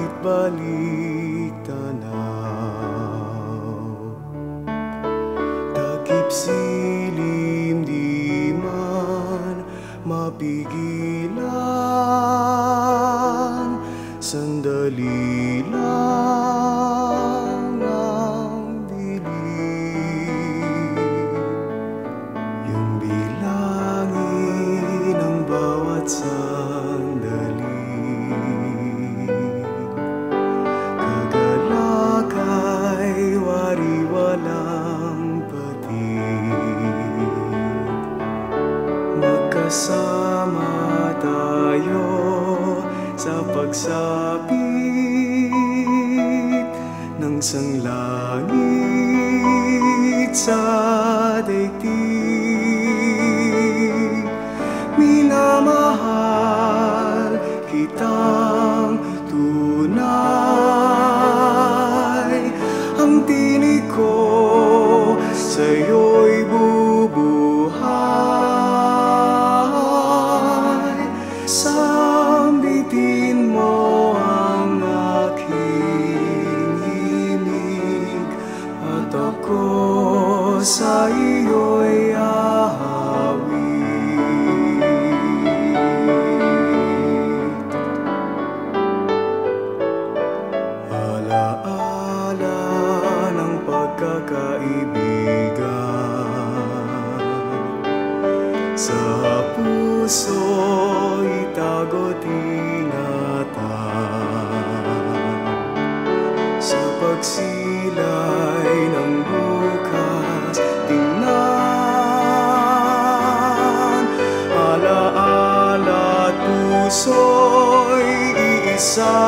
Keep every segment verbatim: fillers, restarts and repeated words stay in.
balik tanaw. Takip silim di man mapigilan, sandali lang ang dilim. Yung bilangin ang bawat sandali, kagalakay wari walang patid. Magkasama tayo sa pagsapit ng sanglangit sa daigdig. Minamahal kitang tunay, ang tinig ko sa'yo'y bubuhay. Sambitin mo ang aking himig, at ako sa iyo'y ahawit. Alaala ng pagkakaibigan, sa puso itago tinatag. Sa pagsilay ng bukas tingnan, alaala at puso'y iisa.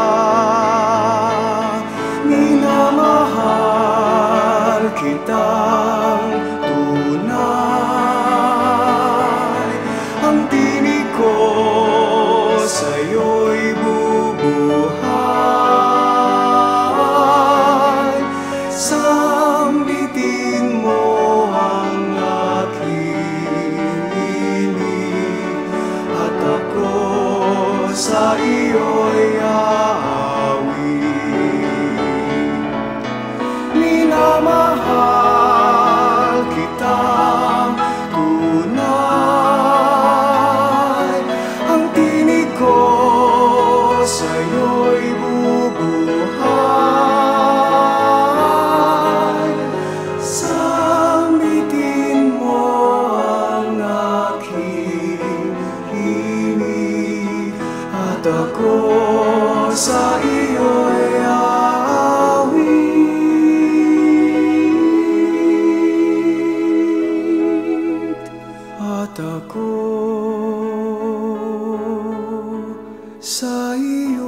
Minamahal kitang tunay, ang tinig ko sa'yo'y bubuhay. Sambitin mo ang aking himig, at ako sa iyo'y aawit. Minamahal kitang tunay, ang tinig ko sa'yo'y bubuhay. Sambitin mo ang aking himig, at ako sa iyo'y aawit. At ako sa iyo